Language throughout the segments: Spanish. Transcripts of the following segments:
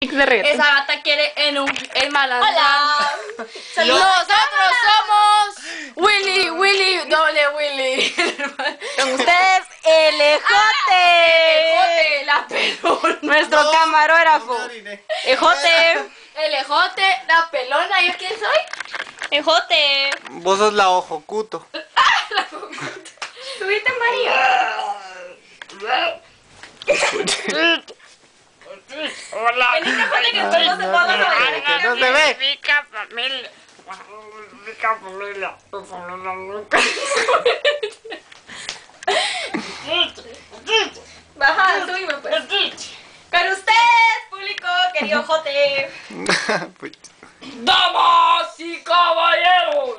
Esa gata quiere en malandra. Hola. Nosotros somos Willy, doble Willy. Con ustedes, el Ejote. Ejote, la pelona. Nuestro camarógrafo. Ejote. El ejote, la pelona. ¿Yo quién soy? Ejote. Vos sos la ojocuto. ¿Subiste, María? Hola. Venite, Ejote, que estoy no se puede Ay, que no se ve. Significa familia. Significa familia. Baja, subime, pues. Con usted, público, querido Jote. Pues, Damas y caballeros.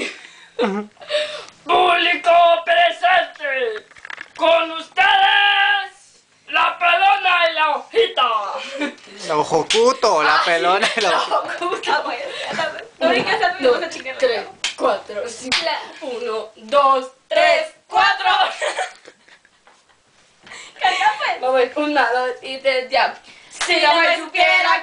Público presente. Con ustedes, la pelona y la hojita. la ojocuto, la pelona y la hojita. Puta, güey. No hay que hacer mi cosa chingada. 3, 4, 5. 1, 2, 3, 4. Carga, pues. Vamos, 1, 2 y 3, ya. Si no me supiera